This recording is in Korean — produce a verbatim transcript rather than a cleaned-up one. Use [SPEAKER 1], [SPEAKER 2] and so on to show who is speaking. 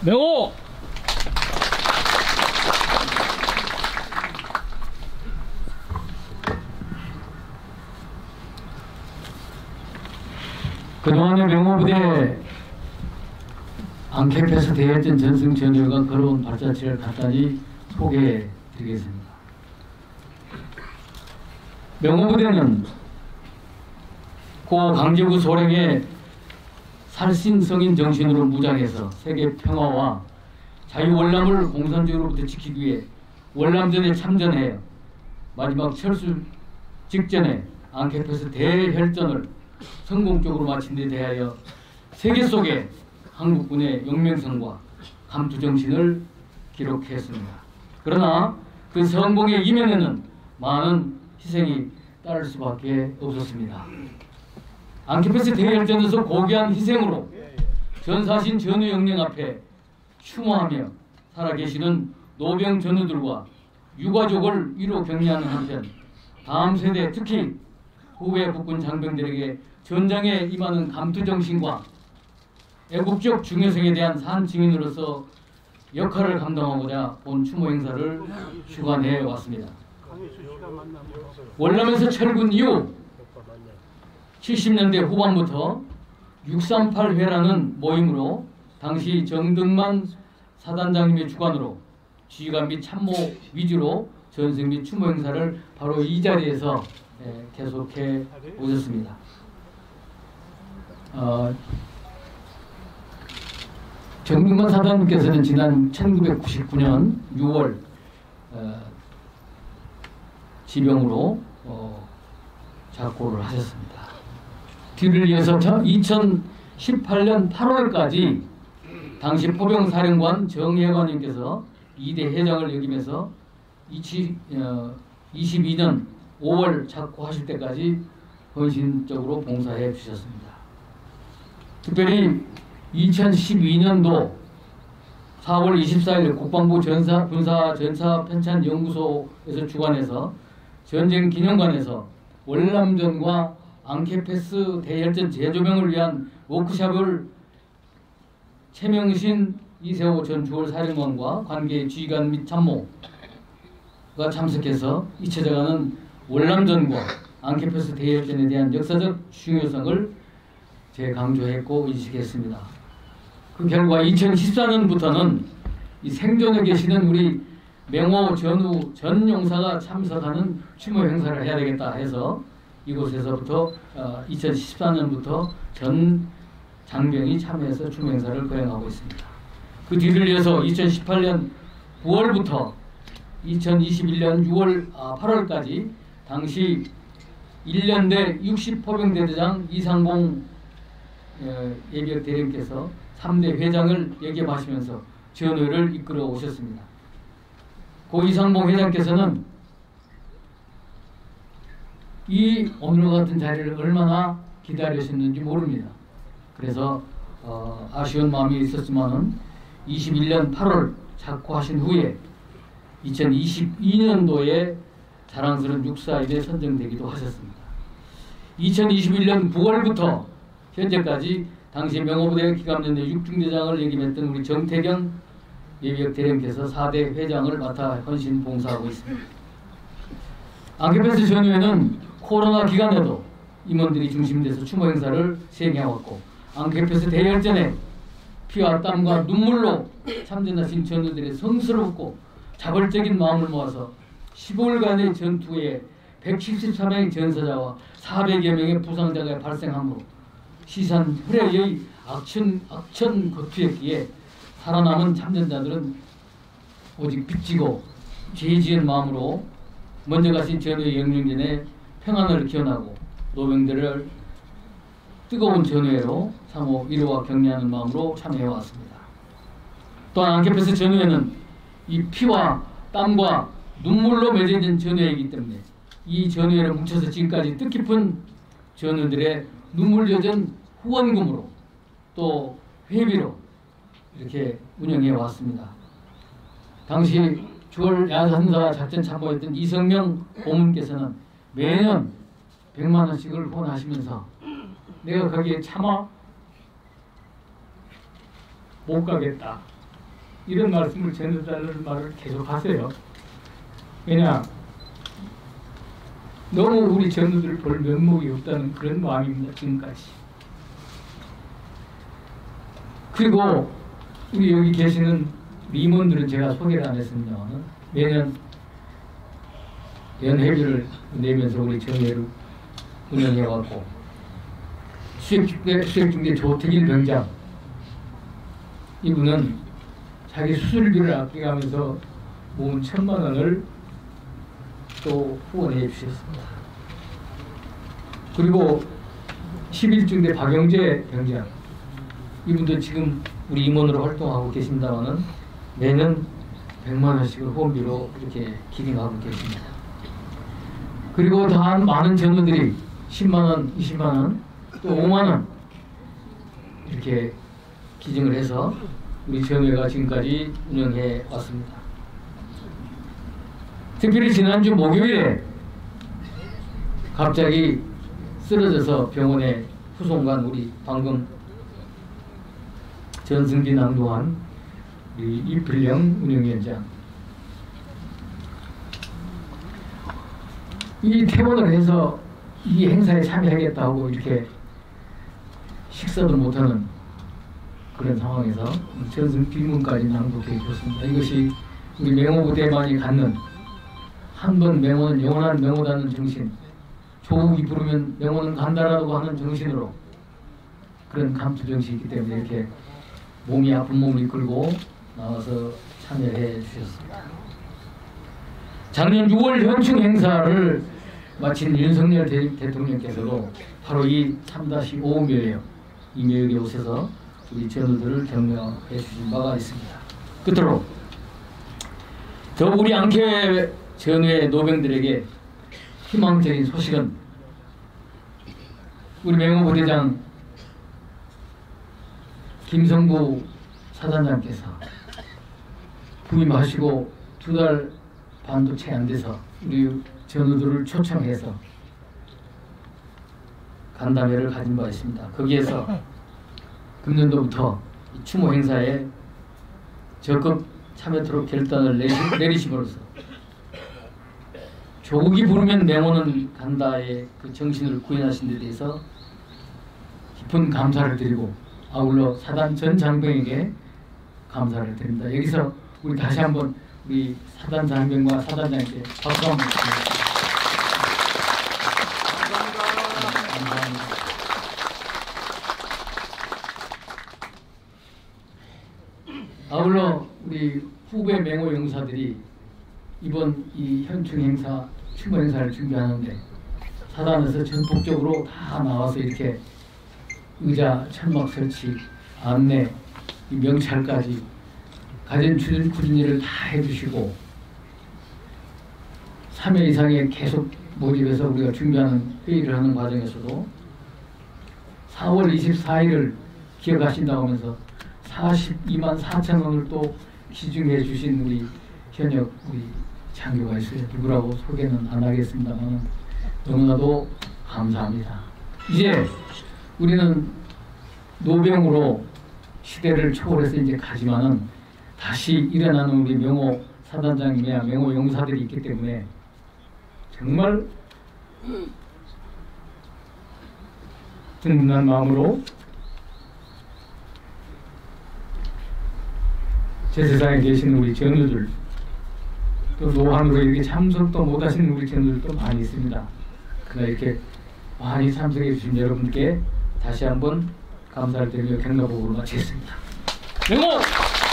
[SPEAKER 1] 명호! 그동안의 명호부대 앙케패스 대혈전 전승 전열과 걸어온 발자취를 간단히 소개해 드리겠습니다. 명호부대는 고 강제구 소령의 살신성인 정신으로 무장해서 세계 평화와 자유월남을 공산주의로부터 지키기 위해 월남전에 참전해 마지막 철수 직전에 앙케패스 대혈전을 성공적으로 마친 데 대하여 세계 속에 한국군의 용맹성과 감투정신을 기록했습니다. 그러나 그 성공의 이면에는 많은 희생이 따를 수밖에 없었습니다. 앙케패스 대혈전에서 고귀한 희생으로 전사신 전우 영령 앞에 추모하며 살아계시는 노병 전우들과 유가족을 위로 격려하는 한편 다음 세대 특히 후배 국군 장병들에게 전장에 임하는 감투정신과 애국적 중요성에 대한 산 증인으로서 역할을 감당하고자 본 추모 행사를 주관해 왔습니다. 월남에서 철군 이후 칠십 년대 후반부터 육삼팔 회라는 모임으로 당시 정등만 사단장님의 주관으로 지휘관 및 참모 위주로 전승 및 추모 행사를 바로 이 자리에서 계속해 오셨습니다. 어, 정등만 사단님께서는 지난 천구백구십구 년 유월 어, 지병으로 어, 작고를 하셨습니다. 뒤를 이어서 이천십팔 년 팔월까지 당시 포병사령관 정혜관님께서 이 대 회장을 역임해서 이십이 년 오월 작고하실 때까지 헌신적으로 봉사해 주셨습니다. 특별히 이천십이 년도 사월 이십사일 국방부 전사, 군사 전사 편찬 연구소에서 주관해서 전쟁 기념관에서 월남전과 앙케패스 대혈전 재조명을 위한 워크숍을 최명신 이세호 전 주월 사령관과 관계 지휘관 및 참모가 참석해서 잊혀져가는 월남전과 앙케패스 대혈전에 대한 역사적 중요성을 재강조했고 인식했습니다. 그 결과 이천십사 년부터는 이 생존해 계시는 우리 명호 전우 전 용사가 참석하는 추모 행사를 해야 되겠다 해서 이곳에서부터 어, 이천십사 년부터 전 장병이 참여해서 추모 행사를 거행하고 있습니다. 그 뒤를 이어서 이천십팔 년 구월부터 이천이십일 년 유월, 아, 팔월까지 당시 일 년대 육십 포병대대장 이상봉 어, 예비역 대령께서 삼 대 회장을 역임하시면서 전우를 이끌어 오셨습니다. 고 이상봉 회장께서는 이 오늘과 같은 자리를 얼마나 기다리셨는지 모릅니다. 그래서 어, 아쉬운 마음이 있었지만은 이십일 년 팔월 작고하신 후에 이천이십이 년도에 자랑스러운 육사일에 선정되기도 하셨습니다. 이천이십일 년 구월부터 현재까지 당시 명호부대 기감연대 육중대장을 역임했던 우리 정태경 예비역 대령께서 사 대 회장을 맡아 헌신 봉사하고 있습니다. 앙케패스 전후에는 코로나 기간에도 임원들이 중심돼서 추모 행사를 시행해왔고 앙케패스 대혈전에 피와 땀과 눈물로 참전하신 전우들의 성스럽고 자발적인 마음을 모아서 십오일간의 전투에 백칠십삼 명의 전사자와 사백여 명의 부상자가 발생하므로 시산 혈액의 악천, 악천 거투였기에 살아남은 참전자들은 오직 빚지고 죄지은 마음으로 먼저 가신 전우의 영령전에 평안을 기원하고 노병들을 뜨거운 전우회로 상호 위로와 격려하는 마음으로 참여해왔습니다. 또한 앙케패스 전우회는 이 피와 땀과 눈물로 맺어진 전우회이기 때문에 이 전우회를 뭉쳐서 지금까지 뜻깊은 전우들의 눈물 젖은 후원금으로 또 회비로 이렇게 운영해 왔습니다. 당시 주월 야산사 작전 참모했던 이성명 고문께서는 매년 백만 원씩을 후원하시면서 내가 거기에 차마 못 가겠다.
[SPEAKER 2] 이런 말씀을 전해달라는 말을 계속 하세요. 왜냐, 너무 우리 전우들 볼 면목이 없다는 그런 마음입니다. 지금까지. 그리고 우리 여기 계시는 임원들은 제가 소개를 안 했습니다만 매년 연회비를 내면서 우리 전회를 운영해왔고 수액중대, 수액중대 조태길 병장 이분은 자기 수술비를 아껴가면서 모은 천만 원을 또 후원해 주셨습니다. 그리고 십일 중대 박영재 병장 이분도 지금 우리 임원으로 활동하고 계십니다만은 매년 백만 원씩을 후원비로 이렇게 기증하고 계십니다. 그리고 다한 많은 전우들이 십만 원, 이십만 원, 또 오만 원 이렇게 기증을 해서 우리 전회가 지금까지 운영해 왔습니다. 특별히 지난주 목요일에 갑자기 쓰러져서 병원에 후송간 우리 방금 전승기 낭독한 우리 이필령 운영위원장 이 퇴원을 해서 이 행사에 참여하겠다고 이렇게 식사도 못하는 그런 상황에서 전승 뒷문까지 낭독해 주었습니다. 이것이 우리 맹호부대만이 갖는 한 번 맹호는 영원한 맹호다는 정신, 조국이 부르면 맹호는 간다라고 하는 정신으로 그런 감투 정신이 있기 때문에 이렇게 몸이 아픈 몸을 이끌고 나와서 참여해 주셨습니다. 작년 유월 현충 행사를 마친 윤석열 대, 대통령께서도 바로 이 삼 오 묘역, 이 묘역에 오셔서 우리 전우들을 격려해 주신 바가 있습니다. 끝으로 저 우리 안개 전우의 노병들에게 희망적인 소식은 우리 맹호부대장 김성부 사단장께서 부임하시고 두 달 반도 채 안 돼서 우리 전우들을 초청해서 간담회를 가진 바 있습니다. 거기에서 금년도부터 추모 행사에 적극 참여토록 결단을 내리, 내리심으로써 조국이 부르면 맹호는 간다의 그 정신을 구현하신 데 대해서 깊은 감사를 드리고 아울러 사단 전 장병에게 감사를 드립니다. 여기서 우리 다시 한번 우리 사단 장병과 사단장께 박수 한번 드립니다. 감사합니다. 아울러 우리 후배 맹호 용사들이 이번 이 현충 행사, 추모 행사를 준비하는데 사단에서 전폭적으로 다 나와서 이렇게 의자, 천막 설치, 안내, 이 명찰까지 가진 추진, 추진 일을 다 해주시고 삼 회 이상의 계속 모집해서 우리가 준비하는 회의를 하는 과정에서도 사월 이십사일을 기억하신다고 하면서 사십이만 사천 원을 또 기증해 주신 우리 현역 우리 장교가 있어요. 누구라고 소개는 안 하겠습니다만 너무나도 감사합니다. 이제 우리는 노병으로 시대를 초월해서 이제 가지만은 다시 일어나는 우리 명호 사단장님이야 명호 용사들이 있기 때문에 정말 든든한 마음으로 제 세상에 계신 우리 전우들 또 노한으로 이렇게 참석도 못하시는 우리 전우들도 많이 있습니다. 그러나 이렇게 많이 참석해 주신 여러분께 다시 한번 감사를 드리며 경로복으로 마치겠습니다. 명호!